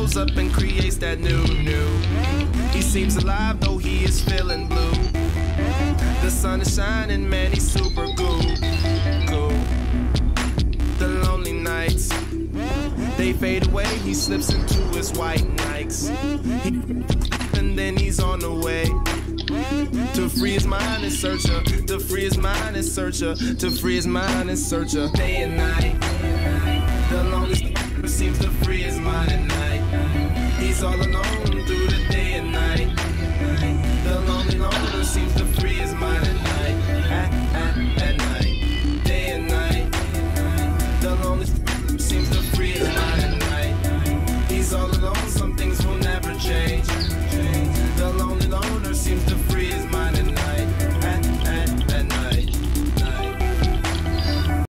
shows up and creates that new. He seems alive though he is feeling blue. The sun is shining, man, he's super cool. The lonely nights, they fade away, he slips into his white Nikes. And then he's on the way to free his mind and searcher, to free his mind and searcher, to free his mind and searcher. Day and night, the longest seems to free his mind at night. He's all alone through